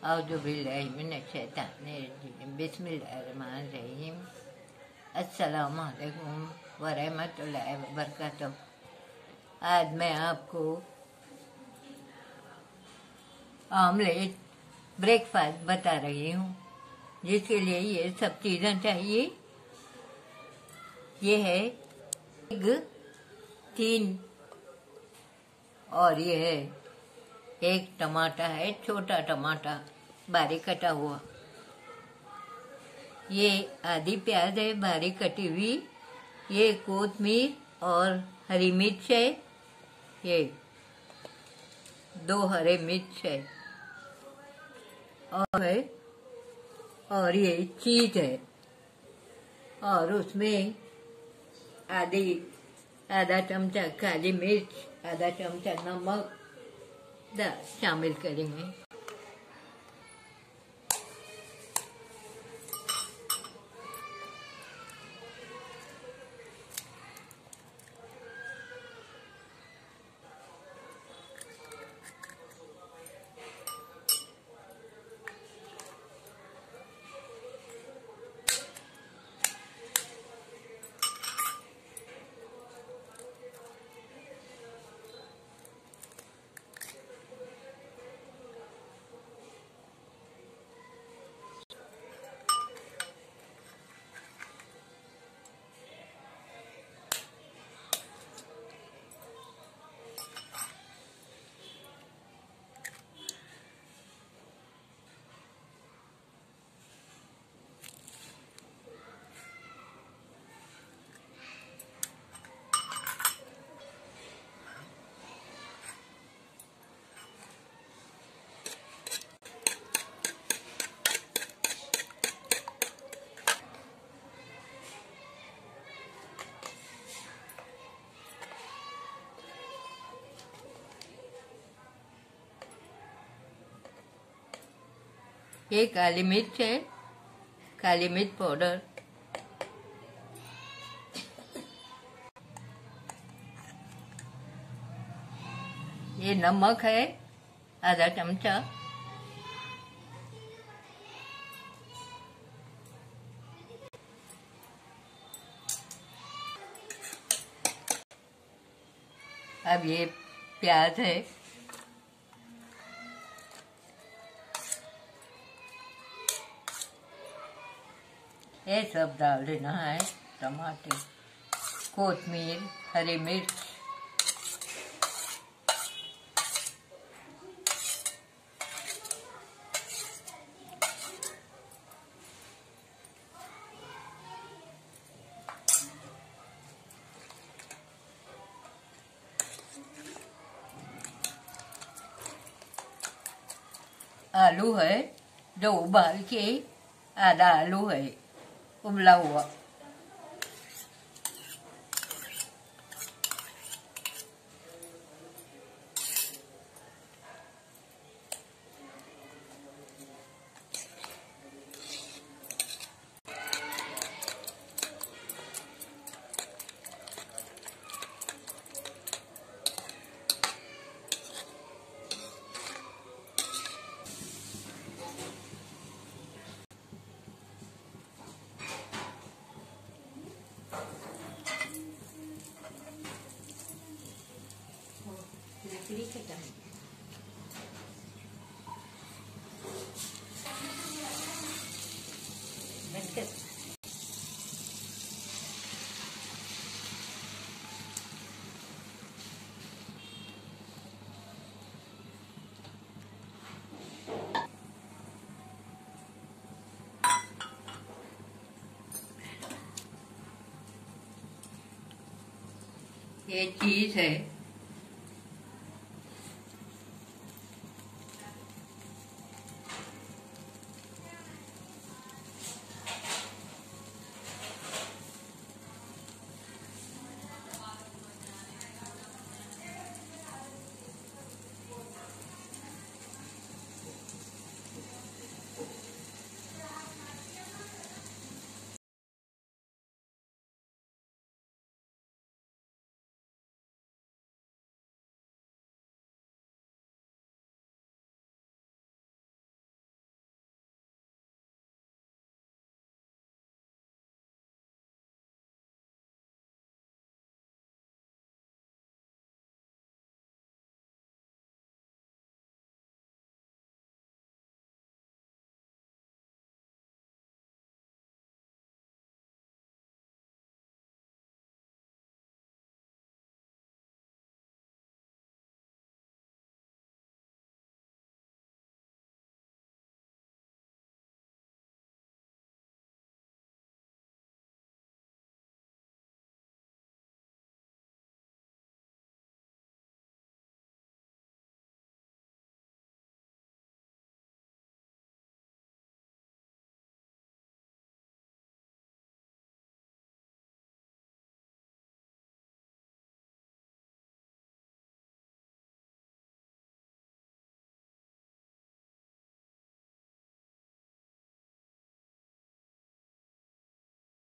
औज़ुबिल्लाहिमिनश्शैतानिर्रजीम बिस्मिल्लाहिर्रहमानिर्रहीम। अस्सलामु अलैकुम वरहमतुल्लाहि वबरकातुहू। आज मैं आपको ऑमलेट ब्रेकफास्ट बता रही हूँ, जिसके लिए ये सब चीज़ें चाहिए। ये है एग 3 और ये है एक टमाटर है, छोटा टमाटर बारीक कटा हुआ। ये आधी प्याज है बारीक कटी हुई। ये कोतमीर और हरी मिर्च है। ये 2 हरे मिर्च है और ये चीज है। और उसमें आधा चमचा काली मिर्च, आधा चमचा नमक शामिल करेंगे। ये काली मिर्च है, काली मिर्च पाउडर। ये नमक है आधा चमचा। अब ये प्याज है। ये सब डाल देना है। टमाटर, कोतमीर, हरी मिर्च, आलू है जो उबाल के, आधा आलू है उबला हुआ। ये चीज है।